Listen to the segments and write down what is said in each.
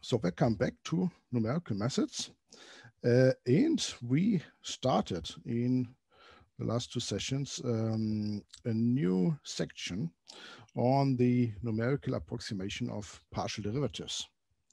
So welcome back to numerical methods. And we started in the last two sessions a new section on the numerical approximation of partial derivatives.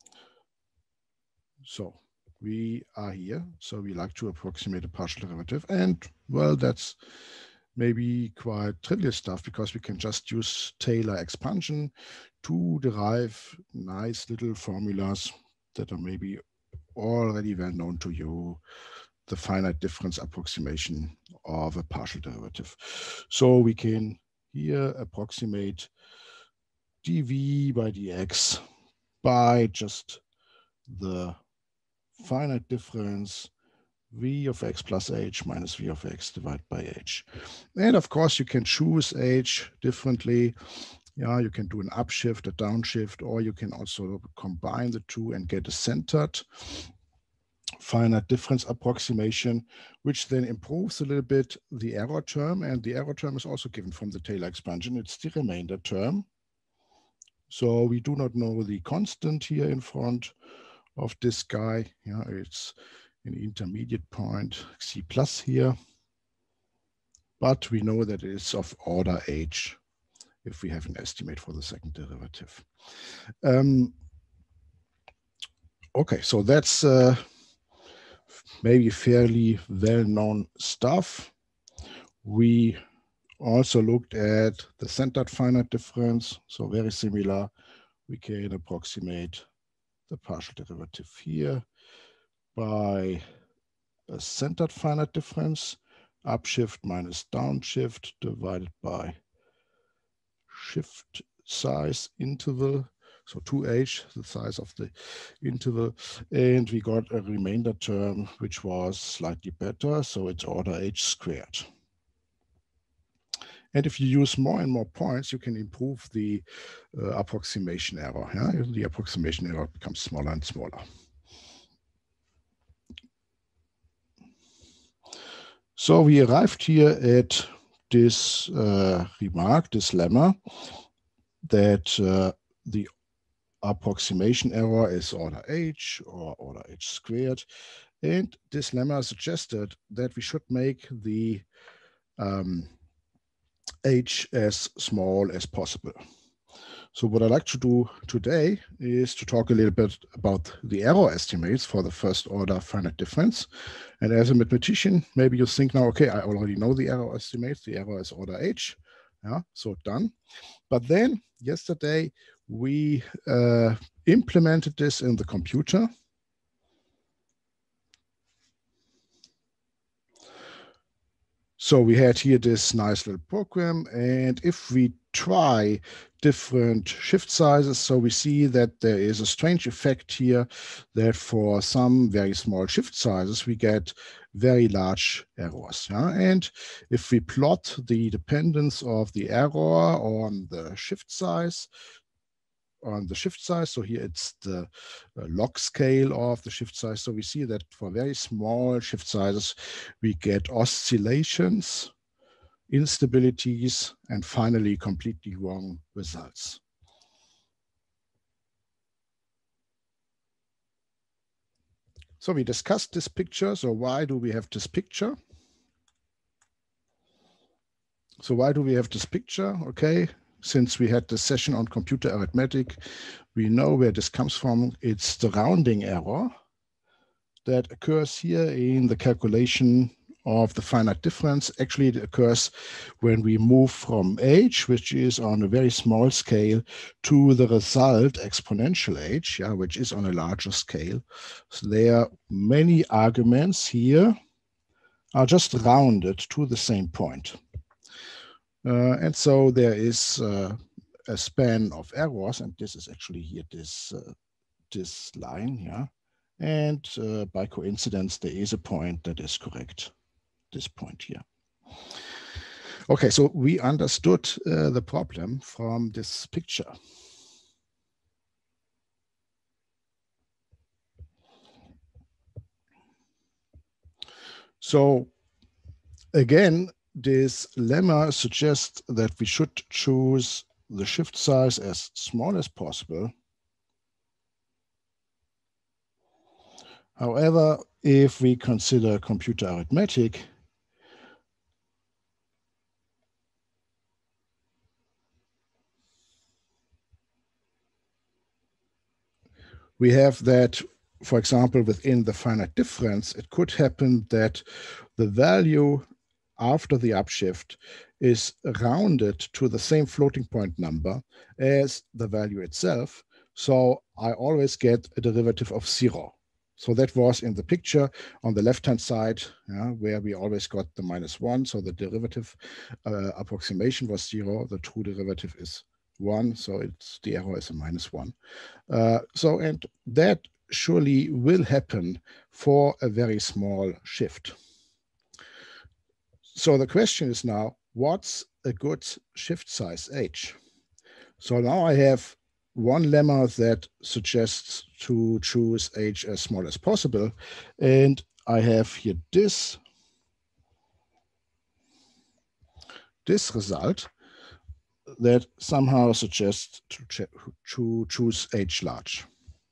So we are here, so we like to approximate a partial derivative, and well, that's maybe quite trivial stuff because we can just use Taylor expansion to derive nice little formulas that are maybe already well known to you, the finite difference approximation of a partial derivative. So we can here approximate dv by dx by just the finite difference v of x plus h minus v of x divided by h. And of course, you can choose h differently. Yeah, you can do an upshift, a downshift, or you can also combine the two and get a centered finite difference approximation, which then improves a little bit the error term. And the error term is also given from the Taylor expansion. It's the remainder term. So we do not know the constant here in front of this guy. Yeah, it's an intermediate point, C plus here. But we know that it is of order h if we have an estimate for the second derivative. Okay, so that's maybe fairly well-known stuff. We also looked at the centered finite difference, so very similar. We can approximate the partial derivative here by a centered finite difference, upshift minus downshift divided by shift size interval, so 2h, the size of the interval, and we got a remainder term which was slightly better, so it's order h squared. And if you use more and more points, you can improve the approximation error. Yeah? The approximation error becomes smaller and smaller. So we arrived here at this remark, this lemma, that the approximation error is order h or order h squared. And this lemma suggested that we should make the h as small as possible. So what I'd like to do today is to talk a little bit about the error estimates for the first order finite difference. And as a mathematician, maybe you think now, okay, I already know the error estimates. The error is order h. Yeah, so done. But then yesterday, we implemented this in the computer. So we had here this nice little program, and if we try different shift sizes, so we see that there is a strange effect here that for some very small shift sizes, we get very large errors. Yeah? And if we plot the dependence of the error on the shift size, so here it's the log scale of the shift size. So we see that for very small shift sizes, we get oscillations, instabilities, and finally completely wrong results. So we discussed this picture. So why do we have this picture? So why do we have this picture? Okay. Since we had the session on computer arithmetic, we know where this comes from. It's the rounding error that occurs here in the calculation of the finite difference. Actually, it occurs when we move from h, which is on a very small scale, to the result exponential h, yeah, which is on a larger scale. So there are many arguments here are just rounded to the same point. And so there is a span of errors, and this is actually here this line, yeah. And by coincidence, there is a point that is correct, this point here. Okay, so we understood the problem from this picture. So again, this lemma suggests that we should choose the shift size as small as possible However, if we consider computer arithmetic, we have that, for example, within the finite difference, it could happen that the value after the upshift is rounded to the same floating point number as the value itself. So I always get a derivative of 0. So that was in the picture on the left-hand side, where we always got the -1. So the derivative approximation was 0. The true derivative is 1. So the error is a -1. And that surely will happen for a very small shift. So the question is now, what's a good shift size h? So now I have one lemma that suggests to choose h as small as possible. And I have here this result that somehow suggests to choose h large.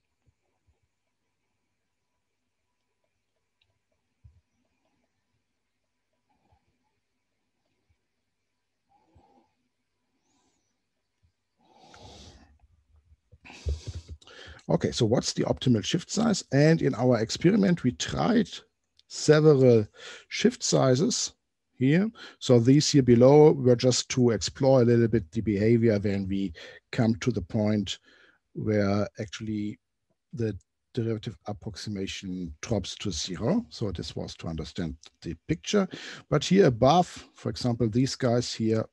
Okay, so what's the optimal shift size? And in our experiment, we tried several shift sizes here. So these here below were just to explore a little bit the behavior when we come to the point where actually the derivative approximation drops to 0. So this was to understand the picture. But here above, for example, these guys here,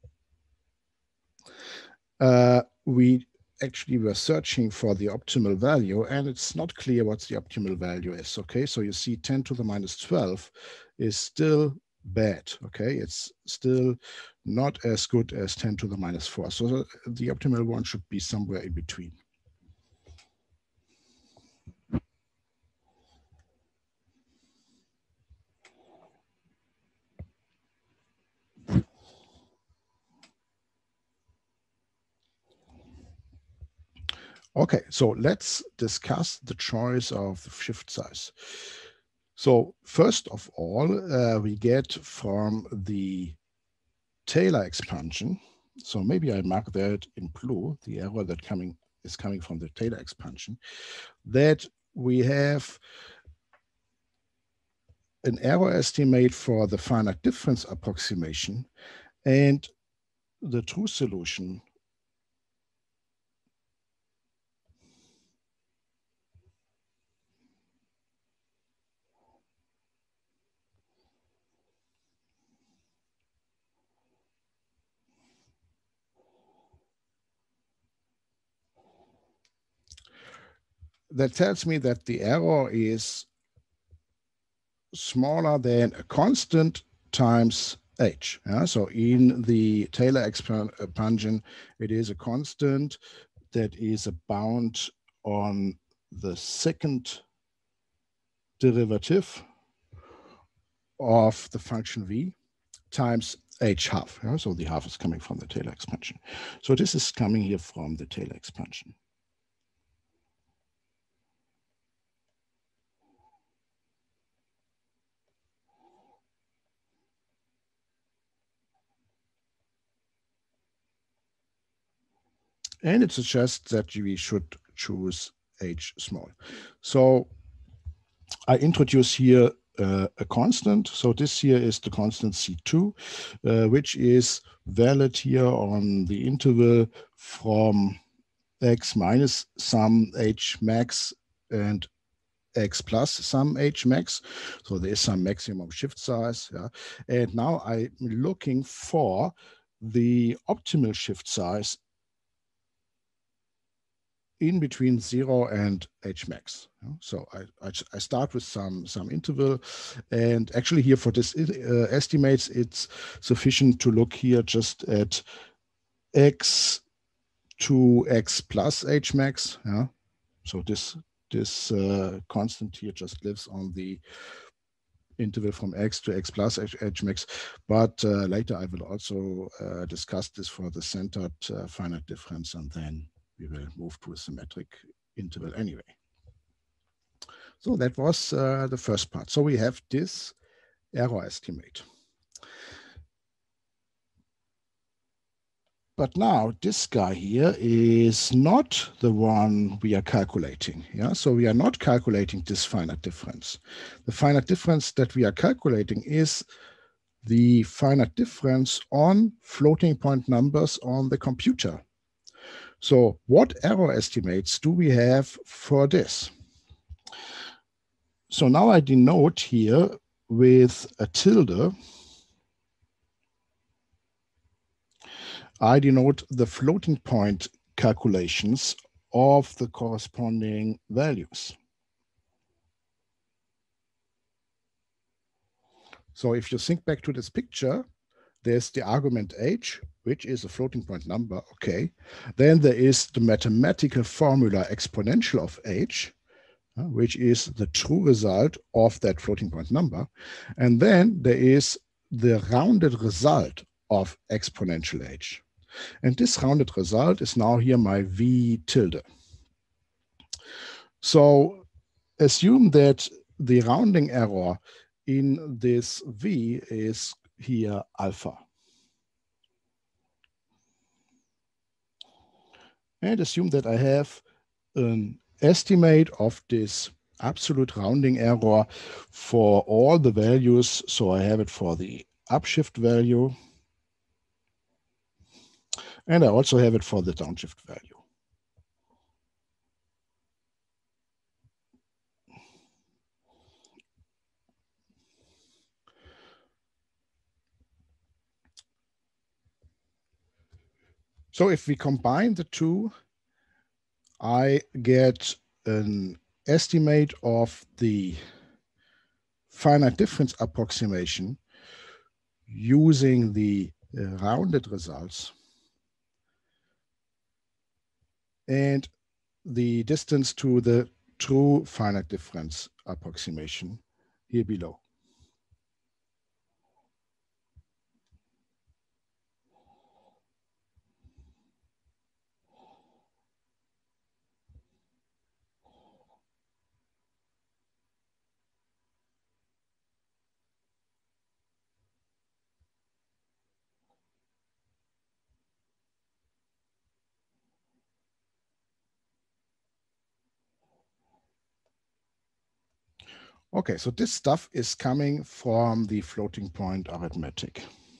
we actually were searching for the optimal value, and it's not clear what the optimal value is. Okay, so you see 10 to the -12 is still bad. Okay, it's still not as good as 10 to the -4. So the optimal one should be somewhere in between. Okay, so let's discuss the choice of the shift size. So first of all, we get from the Taylor expansion. So maybe I mark that in blue, the error that is coming from the Taylor expansion, that we have an error estimate for the finite difference approximation, and the true solution that tells me that the error is smaller than a constant times h. So in the Taylor expansion, it is a constant that is a bound on the second derivative of the function v times h half. So the half is coming from the Taylor expansion. So this is coming here from the Taylor expansion. And it suggests that we should choose h small. So I introduce here a constant. So this here is the constant C2, which is valid here on the interval from x minus some h max and x plus some h max. So there is some maximum shift size. Yeah. And now I'm looking for the optimal shift size in between 0 and h max. So I start with some interval, and actually here for this estimates, it's sufficient to look here just at x to x plus h max. Yeah. So this constant here just lives on the interval from x to x plus h max, but later I will also discuss this for the centered finite difference, and then we will move to a symmetric interval anyway. So that was the first part. So we have this error estimate. But now this guy here is not the one we are calculating. Yeah, so we are not calculating this finite difference. The finite difference that we are calculating is the finite difference on floating point numbers on the computer. So what error estimates do we have for this? So now I denote here with a tilde. I denote the floating point calculations of the corresponding values. So if you think back to this picture, there's the argument h, which is a floating point number, okay. Then there is the mathematical formula exponential of h, which is the true result of that floating point number. And then there is the rounded result of exponential h. And this rounded result is now here my v tilde. So assume that the rounding error in this v is here alpha. And assume that I have an estimate of this absolute rounding error for all the values. So I have it for the upshift value. And I also have it for the downshift value. So if we combine the two, I get an estimate of the finite difference approximation using the rounded results and the distance to the true finite difference approximation here below. Okay, so this stuff is coming from the floating point arithmetic.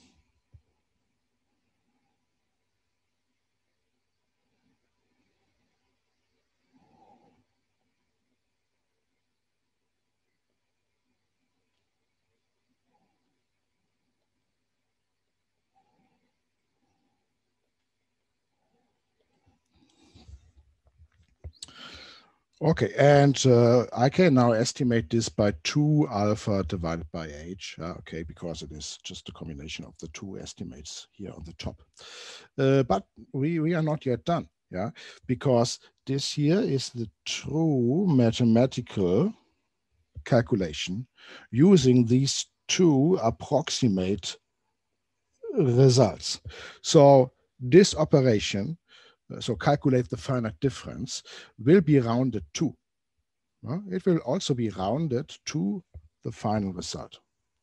Okay, and I can now estimate this by 2 alpha divided by h, okay, because it is just a combination of the two estimates here on the top. But we are not yet done, yeah, because this here is the true mathematical calculation using these two approximate results. So this operation, so calculate the finite difference, will be rounded to. It will also be rounded to the final result.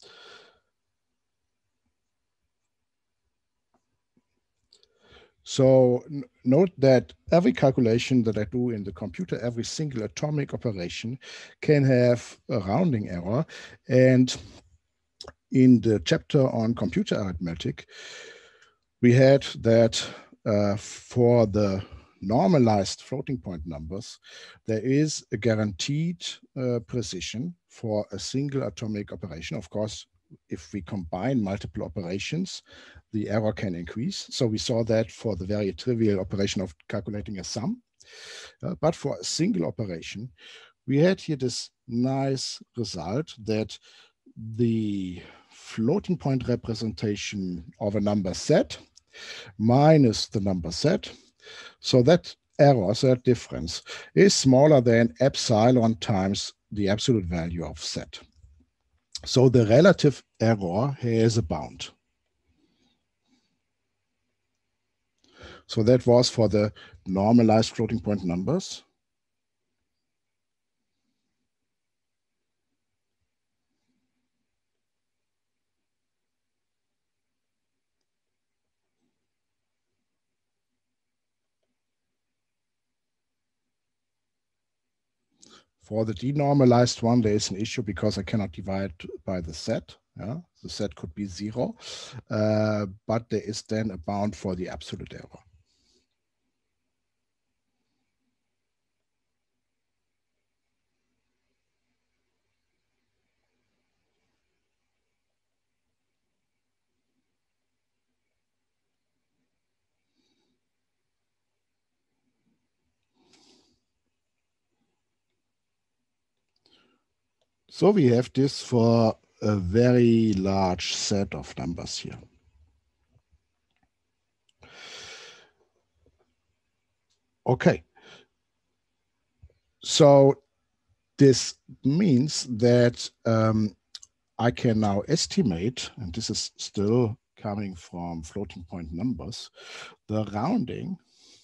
So note that every calculation that I do in the computer, every single atomic operation can have a rounding error. And in the chapter on computer arithmetic, we had that for the normalized floating point numbers, there is a guaranteed precision for a single atomic operation. Of course, if we combine multiple operations, the error can increase. So we saw that for the very trivial operation of calculating a sum. But for a single operation, we had here this nice result that the floating point representation of a number z minus the number z, so that error, so that difference, is smaller than epsilon times the absolute value of z. So the relative error has a bound. So that was for the normalized floating point numbers. For the denormalized one, there is an issue because I cannot divide by the set. Yeah? The set could be 0, but there is then a bound for the absolute error. So we have this for a very large set of numbers here. Okay. So this means that I can now estimate, and this is still coming from floating point numbers, the rounding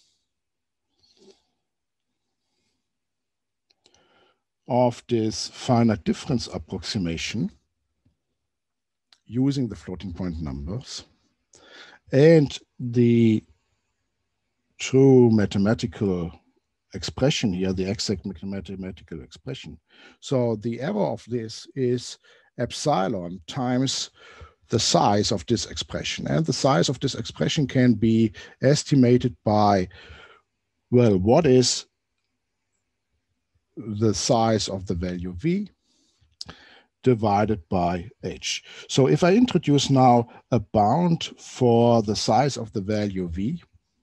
of this finite difference approximation using the floating point numbers and the true mathematical expression here, the exact mathematical expression. So the error of this is epsilon times the size of this expression. And the size of this expression can be estimated by, well, what is the size of the value v divided by h. So if I introduce now a bound for the size of the value v,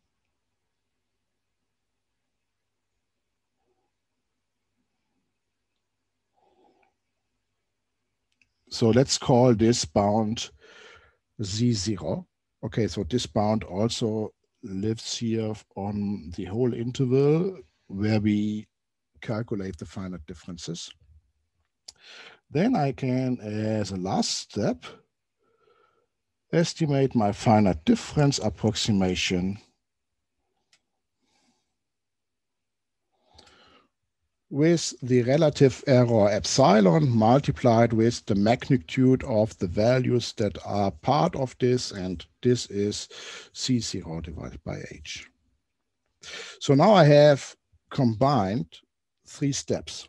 so let's call this bound z0. Okay, so this bound also lives here on the whole interval where we calculate the finite differences. Then I can, as a last step, estimate my finite difference approximation with the relative error epsilon multiplied with the magnitude of the values that are part of this, and this is C0 divided by H. So now I have combined 3 steps.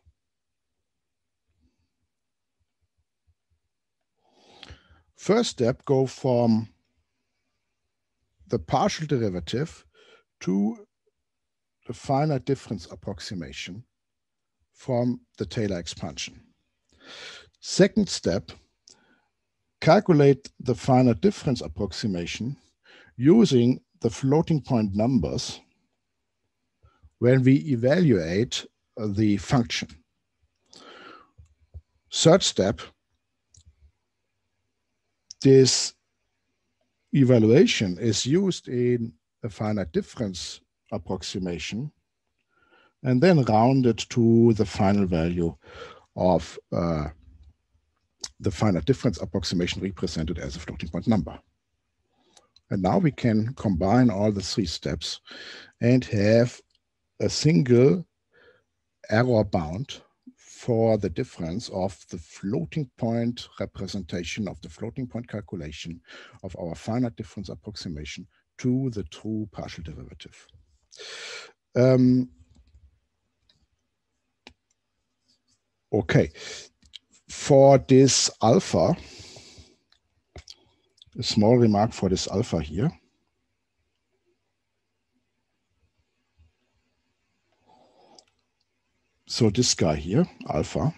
First step, go from the partial derivative to the finite difference approximation from the Taylor expansion. Second step, calculate the finite difference approximation using the floating point numbers when we evaluate the function. Third step, this evaluation is used in a finite difference approximation and then rounded to the final value of the finite difference approximation represented as a floating point number. And now we can combine all the 3 steps and have a single error bound for the difference of the floating point representation of the floating point calculation of our finite difference approximation to the true partial derivative. Okay, for this alpha, a small remark for this alpha here. So this guy here, alpha.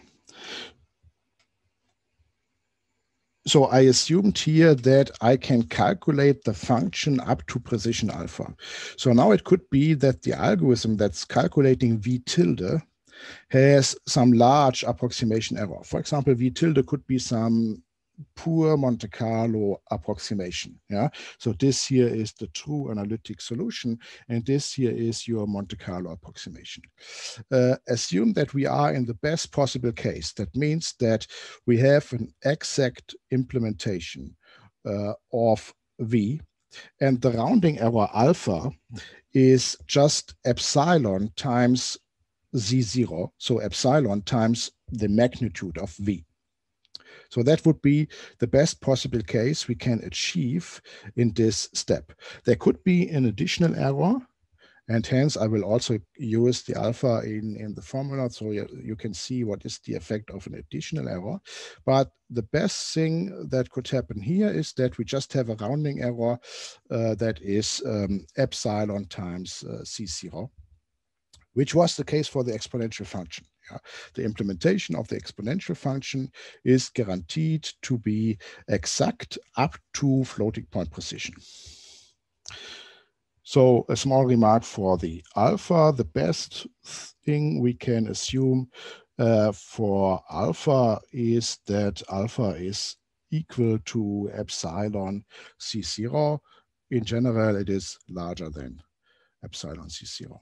So I assumed here that I can calculate the function up to precision alpha. So now it could be that the algorithm that's calculating v tilde has some large approximation error. For example, v tilde could be some poor Monte Carlo approximation. Yeah. So this here is the true analytic solution, and this here is your Monte Carlo approximation. Assume that we are in the best possible case. That means that we have an exact implementation of v, and the rounding error alpha is just epsilon times z0, so epsilon times the magnitude of v. So that would be the best possible case we can achieve in this step. There could be an additional error, And hence, I will also use the alpha in the formula, so you can see what is the effect of an additional error. But the best thing that could happen here is that we just have a rounding error that is epsilon times C0, which was the case for the exponential function. Yeah. The implementation of the exponential function is guaranteed to be exact up to floating point precision. So a small remark for the alpha. The best thing we can assume for alpha is that alpha is equal to epsilon C0. In general, it is larger than epsilon C0.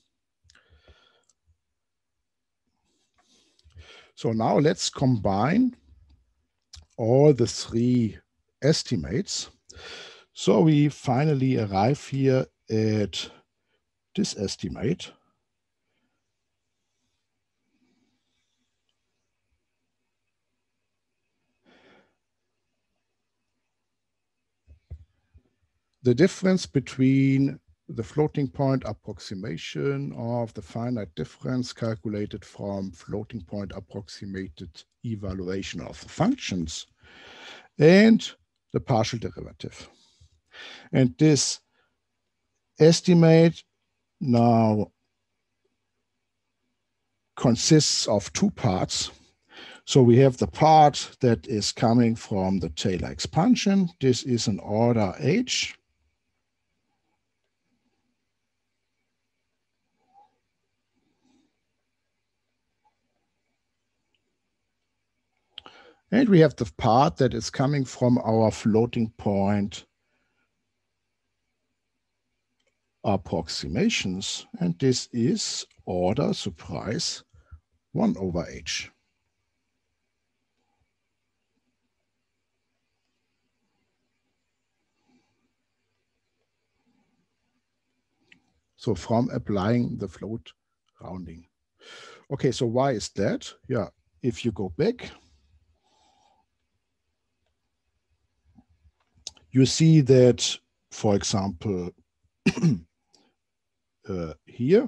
So now let's combine all the three estimates. So we finally arrive here at this estimate. The difference between the floating point approximation of the finite difference calculated from floating point approximated evaluation of the functions and the partial derivative. And this estimate now consists of two parts. So we have the part that is coming from the Taylor expansion. This is an order h. And we have the part that is coming from our floating point approximations. And this is order, surprise, 1 over h. So from applying the float rounding. Okay, so why is that? Yeah, if you go back, you see that, for example, here,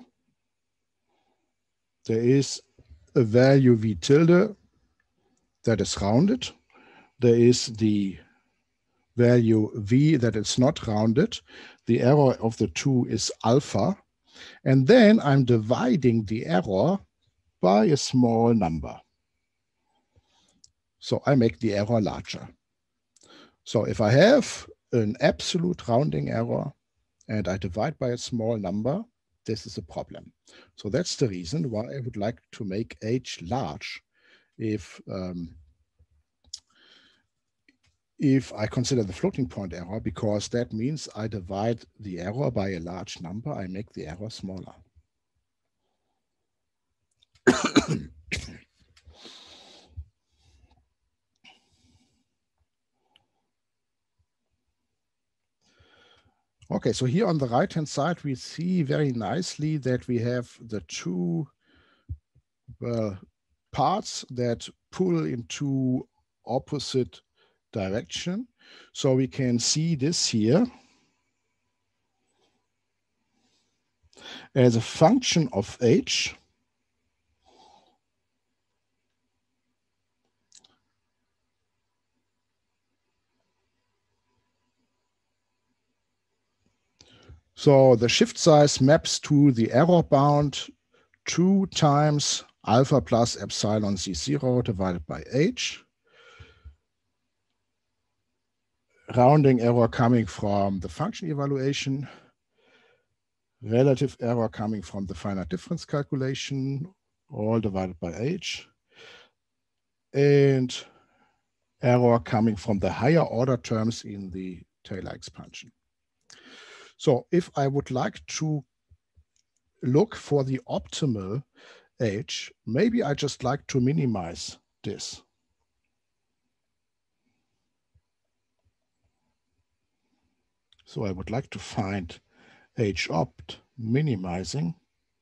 there is a value v tilde that is rounded. There is the value v that is not rounded. The error of the two is alpha. And then I'm dividing the error by a small number. So I make the error larger. So if I have an absolute rounding error and I divide by a small number, this is a problem. So that's the reason why I would like to make h large if I consider the floating point error, because that means I divide the error by a large number, I make the error smaller. Okay, so here on the right-hand side, we see very nicely that we have the two parts that pull into opposite direction. So we can see this here as a function of h. So the shift size maps to the error bound 2 times alpha plus epsilon C0 divided by h. Rounding error coming from the function evaluation. Relative error coming from the finite difference calculation, all divided by h. And error coming from the higher order terms in the Taylor expansion. So if I would like to look for the optimal h, maybe I just like to minimize this. So I would like to find h opt minimizing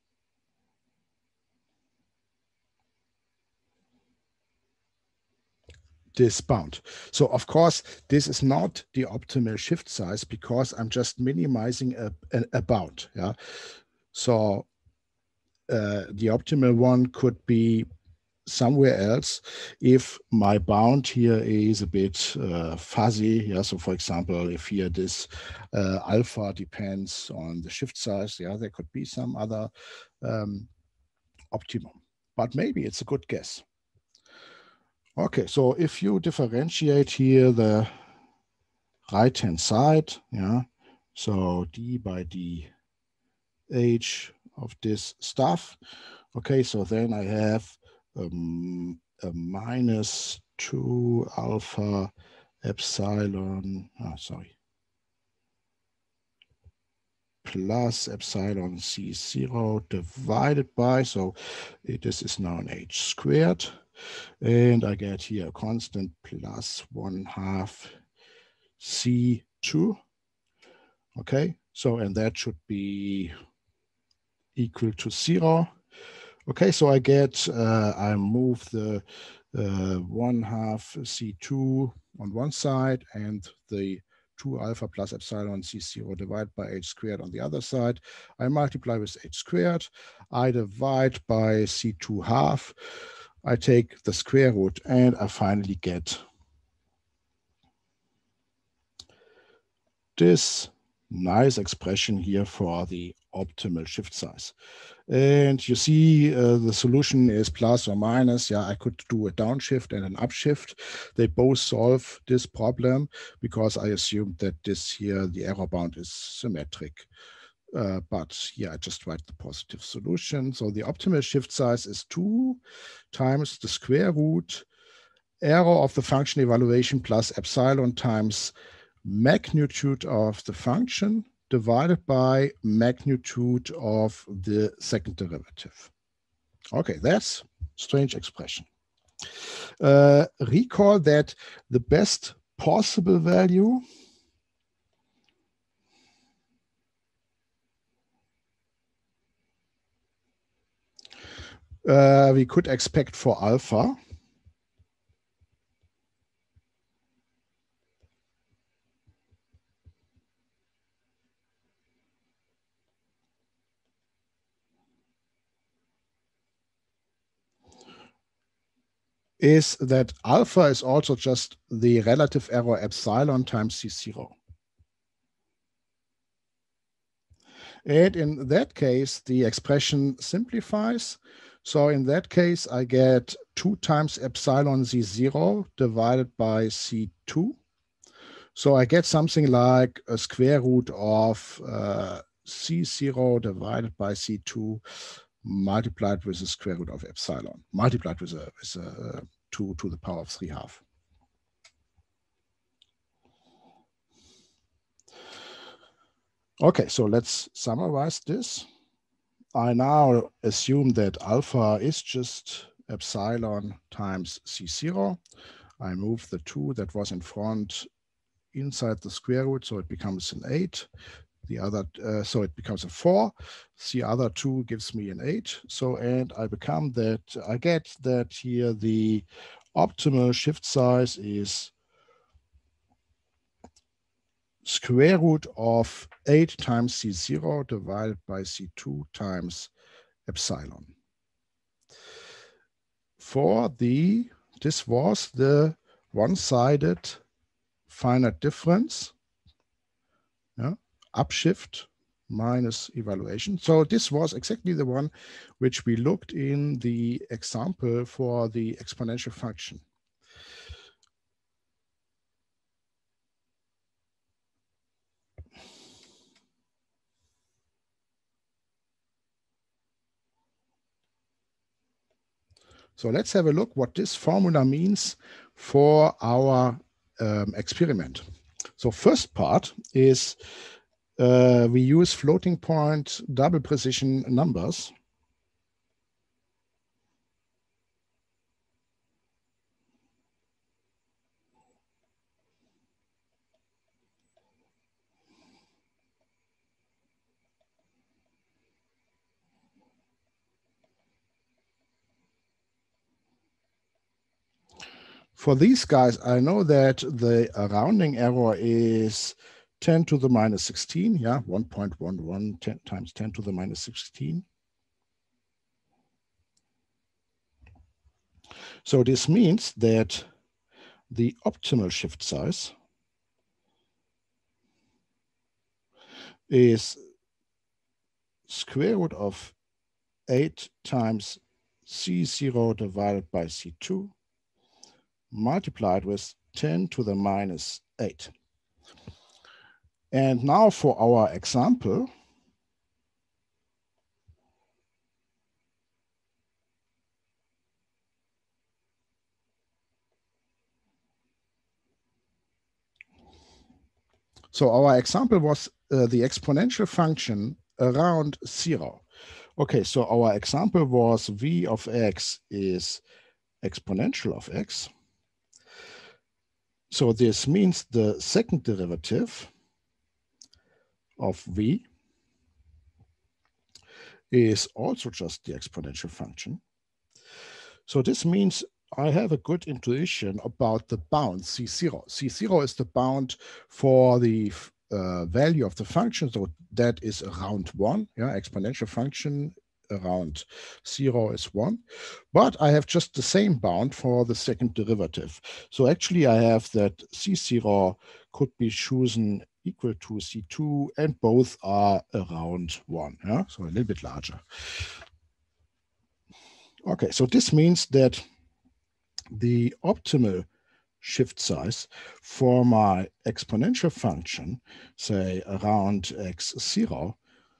this bound. So of course, this is not the optimal shift size because I'm just minimizing a bound. Yeah. So the optimal one could be somewhere else if my bound here is a bit fuzzy. Yeah, so for example, if here this alpha depends on the shift size, yeah, there could be some other optimum, but maybe it's a good guess. Okay, so if you differentiate here the right-hand side, yeah, so d by dh of this stuff, okay, so then I have a minus 2 alpha epsilon, plus epsilon C0 divided by, so this is now an h squared, and I get here a constant plus 1/2 C2, okay, so, and that should be equal to 0. Okay, so I get, I move the 1/2 C2 on one side and the 2 alpha plus epsilon C0 divided by h squared on the other side. I multiply with h squared. I divide by C2 half. I take the square root and I finally get this nice expression here for the optimal shift size. And you see the solution is plus or minus. Yeah, I could do a downshift and an upshift. They both solve this problem because I assumed that this here, the error bound is symmetric. But yeah, I just write the positive solution. So the optimal shift size is 2 times the square root error of the function evaluation plus epsilon times magnitude of the function divided by magnitude of the second derivative. Okay, that's strange expression. Recall that the best possible value we could expect for alpha is that alpha is also just the relative error epsilon times C0. And in that case, the expression simplifies. So in that case, I get 2 times epsilon Z0 divided by C2. So I get something like a square root of C0 divided by C2 multiplied with the square root of epsilon, multiplied with a 2 to the power of 3/2. Okay, so let's summarize this. I now assume that alpha is just epsilon times C0. I move the 2 that was in front inside the square root, so it becomes an 8. The other, so it becomes a 4. The other 2 gives me an 8. So, and I get that here the optimal shift size is square root of 8 times C0 divided by C2 times epsilon. This was the one-sided finite difference, yeah, upshift minus evaluation. So this was exactly the one which we looked in the example for the exponential function. So let's have a look what this formula means for our experiment. So first part is we use floating point double precision numbers. For these guys, I know that the rounding error is 10 to the minus 16, yeah, 1.11 times 10 to the minus 16. So this means that the optimal shift size is square root of 8 times C0 divided by C2 multiplied with 10 to the minus 8. And now for our example, so our example was the exponential function around 0. Okay, so our example was v of x is exponential of x. So this means the second derivative of v is also just the exponential function. So this means I have a good intuition about the bound C0. C0 is the bound for the value of the function, so that is around 1. Yeah, exponential function around 0 is 1. But I have just the same bound for the second derivative. So actually I have that C0 could be chosen equal to C2, and both are around 1. Yeah, so a little bit larger. Okay, so this means that the optimal shift size for my exponential function, say around x0,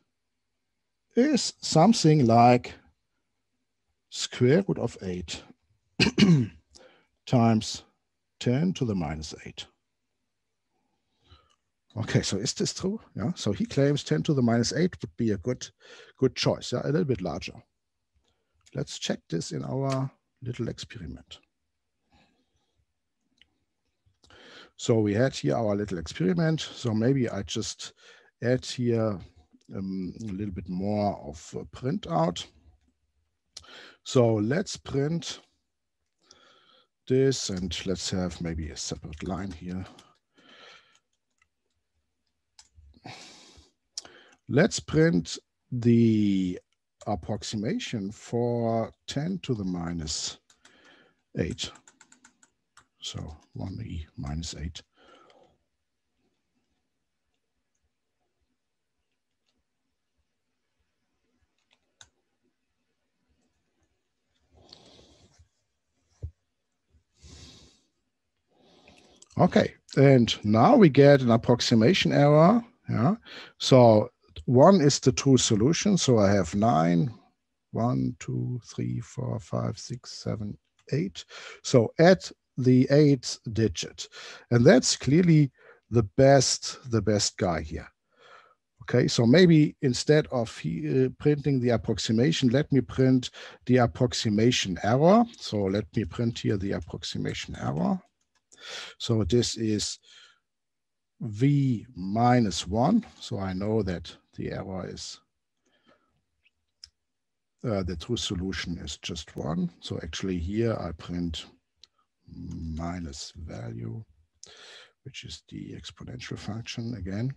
is something like square root of 8 times 10 to the minus 8. Okay, so is this true? Yeah, so he claims 10 to the minus 8 would be a good choice, yeah, a little bit larger. Let's check this in our little experiment. So we had here our little experiment. So maybe I just add here a little bit more of a printout. So let's print this, and let's have maybe a separate line here. Let's print the approximation for 10 to the minus 8. So 1e minus 8. Okay, and now we get an approximation error. Yeah, so 1 is the true solution. So I have 9, 1, 2, 3, 4, 5, 6, 7, 8. So add the 8th digit, and that's clearly the best guy here. Okay, so maybe instead of printing the approximation, let me print the approximation error. So let me print here the approximation error. So this is v minus 1. So I know that the error is, the true solution is just 1. So actually here I print minus value, which is the exponential function again.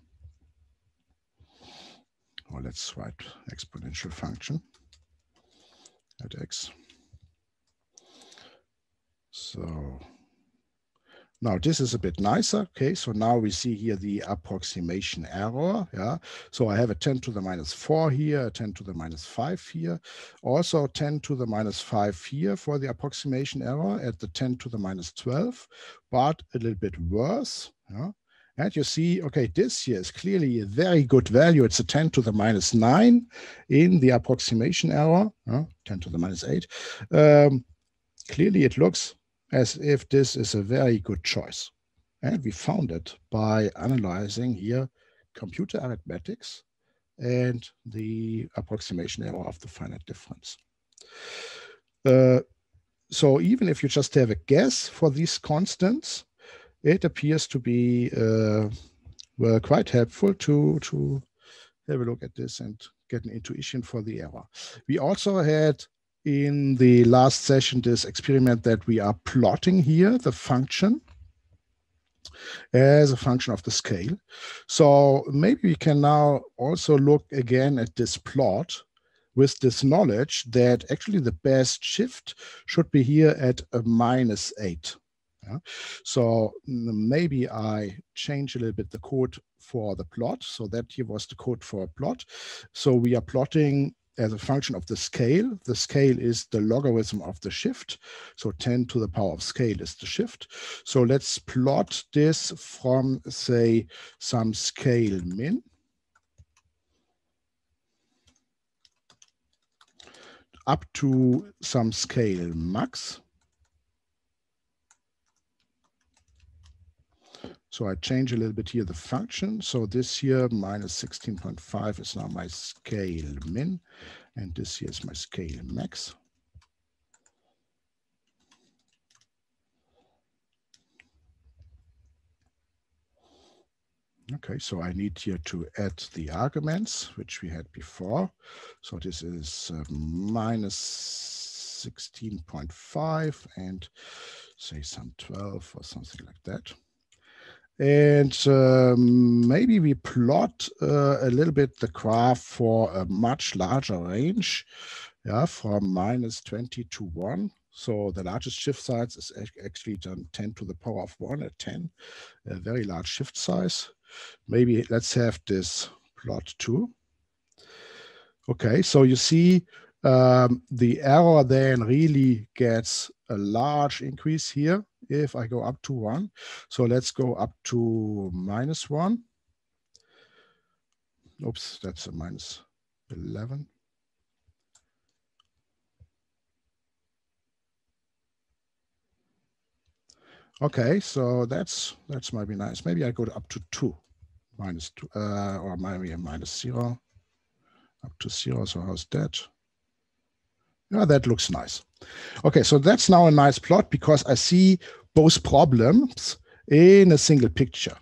Or let's write exponential function at x. So now this is a bit nicer. Okay, so now we see here the approximation error. Yeah, so I have a 10 to the minus 4 here, a 10 to the minus 5 here, also 10 to the minus 5 here for the approximation error at the 10 to the minus 12, but a little bit worse. Yeah. And you see, okay, this here is clearly a very good value. It's a 10 to the minus 9 in the approximation error, 10 to the minus 8. Clearly it looks as if this is a very good choice. And we found it by analyzing here computer arithmetics and the approximation error of the finite difference. So even if you just have a guess for these constants, it appears to be well, quite helpful to have a look at this and get an intuition for the error. We also had in the last session this experiment that we are plotting here the function. as a function of the scale. So maybe we can now also look again at this plot with this knowledge that actually the best shift should be here at a -8. Yeah. So maybe I change a little bit the code for the plot. So that here was the code for a plot. So we are plotting as a function of the scale. The scale is the logarithm of the shift. So 10 to the power of scale is the shift. So let's plot this from, say, some scale min up to some scale max. So I change a little bit here the function. So this here -16.5 is now my scale min, and this here is my scale max. Okay, so I need here to add the arguments, which we had before. So this is -16.5 and say some 12 or something like that. And maybe we plot a little bit the graph for a much larger range, yeah, from -20 to 1. So the largest shift size is actually done 10 to the power of 1 at 10, a very large shift size. Maybe let's have this plot too. Okay, so you see the error then really gets a large increase here if I go up to 1. So let's go up to -1. Oops, that's a -11. Okay, so that's might be nice. Maybe I go up to 2, -2, or maybe a -0, up to 0. So how's that? Yeah, that looks nice. Okay, so that's now a nice plot because I see both problems in a single picture.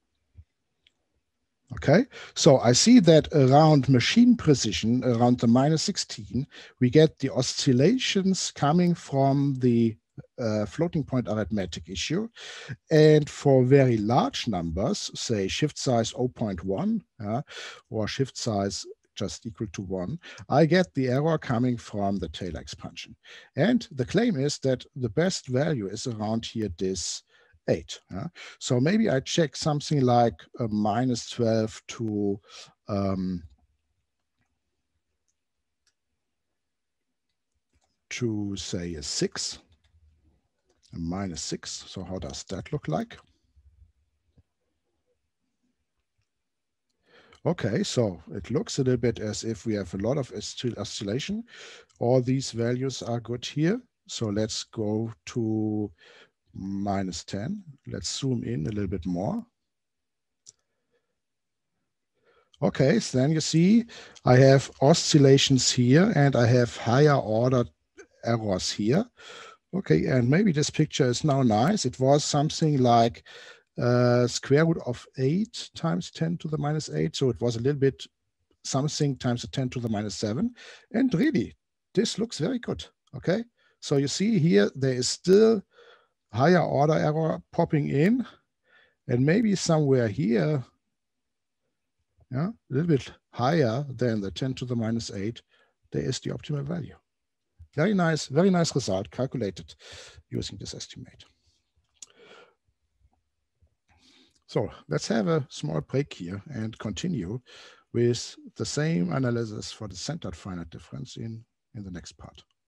Okay, so I see that around machine precision, around the -16, we get the oscillations coming from the floating point arithmetic issue. And for very large numbers, say shift size 0.1 or shift size just equal to 1, I get the error coming from the Taylor expansion. And the claim is that the best value is around here this 8. So maybe I check something like a -12 to say a 6, a -6. So how does that look like? Okay, so it looks a little bit as if we have a lot of oscillation. All these values are good here. So let's go to -10. Let's zoom in a little bit more. Okay, so then you see I have oscillations here and I have higher order errors here. Okay, and maybe this picture is now nice. It was something like square root of 8 times 10 to the -8. So it was a little bit something times 10 to the -7. And really, this looks very good. Okay, so you see here, there is still higher order error popping in. And maybe somewhere here, yeah, a little bit higher than the 10 to the -8, there is the optimal value. Very nice result calculated using this estimate. So let's have a small break here and continue with the same analysis for the centered finite difference in the next part.